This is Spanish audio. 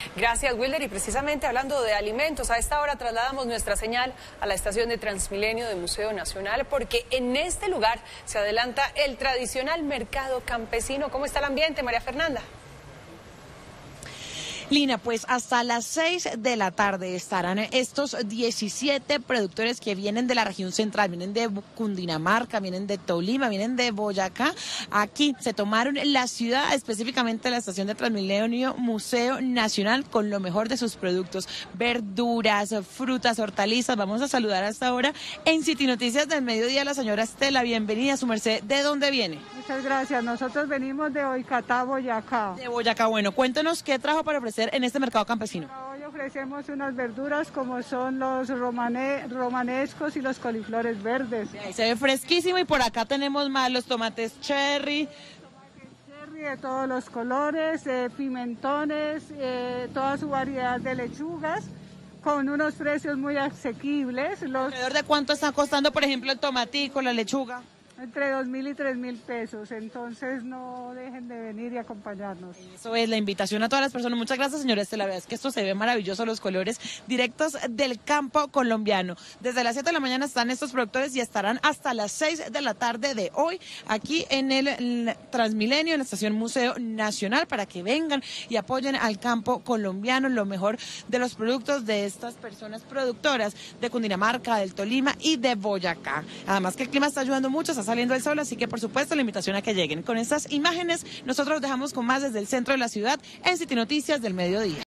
Gracias, Wilder. Y precisamente hablando de alimentos, a esta hora trasladamos nuestra señal a la estación de Transmilenio del Museo Nacional, porque en este lugar se adelanta el tradicional mercado campesino. ¿Cómo está el ambiente, María Fernanda? Lina, pues hasta las 6 de la tarde estarán estos 17 productores que vienen de la región central, vienen de Cundinamarca, vienen de Tolima, vienen de Boyacá. Aquí se tomaron la ciudad, específicamente la estación de Transmilenio Museo Nacional, con lo mejor de sus productos, verduras, frutas, hortalizas. Vamos a saludar hasta ahora en City Noticias del Mediodía a la señora Estela. Bienvenida, su merced. ¿De dónde viene? Muchas gracias. Nosotros venimos de Boyacá, Boyacá. De Boyacá. Bueno, cuéntenos qué trajo para ofrecer en este mercado campesino. Hoy ofrecemos unas verduras como son los romanescos y los coliflores verdes. Ahí se ve fresquísimo y por acá tenemos más los tomates cherry. Cherry de todos los colores, pimentones, toda su variedad de lechugas, con unos precios muy asequibles. ¿Alrededor de cuánto está costando, por ejemplo, el tomatico, la lechuga? Entre 2.000 y 3.000 pesos, entonces no dejen de venir y acompañarnos. Eso es la invitación a todas las personas. Muchas gracias, señora Estela. La verdad es que esto se ve maravilloso, los colores directos del campo colombiano. Desde las 7 de la mañana están estos productores y estarán hasta las 6 de la tarde de hoy aquí en el Transmilenio, en la estación Museo Nacional, para que vengan y apoyen al campo colombiano, lo mejor de los productos de estas personas productoras de Cundinamarca, del Tolima y de Boyacá. Además que el clima está ayudando mucho, está saliendo el sol, así que por supuesto la invitación a que lleguen. Con estas imágenes nosotros los dejamos con más desde el centro de la ciudad en City Noticias del Mediodía.